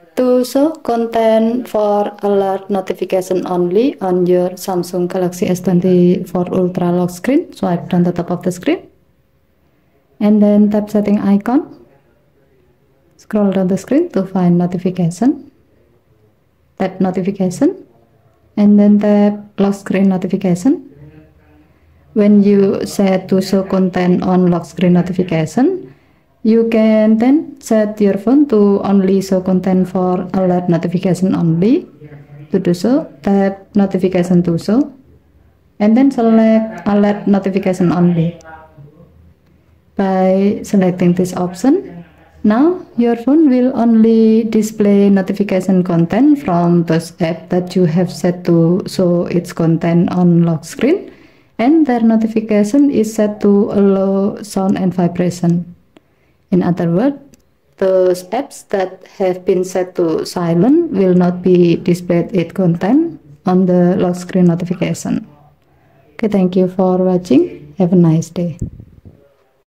To show content for alert notification only on your Samsung Galaxy S24 Ultra lock screen, swipe down the top of the screen and then tap setting icon. Scroll down the screen to find notification. Tap notification and then tap lock screen notification. When you set to show content on lock screen notification, you can then set your phone to only show content for alert notification only. To do so, tap notification to show and then select alert notification only. By selecting this option, now your phone will only display notification content from those apps that you have set to show its content on lock screen, and their notification is set to allow sound and vibration. In other words, those apps that have been set to silent will not be displayed its content on the lock screen notification. Okay, thank you for watching. Have a nice day.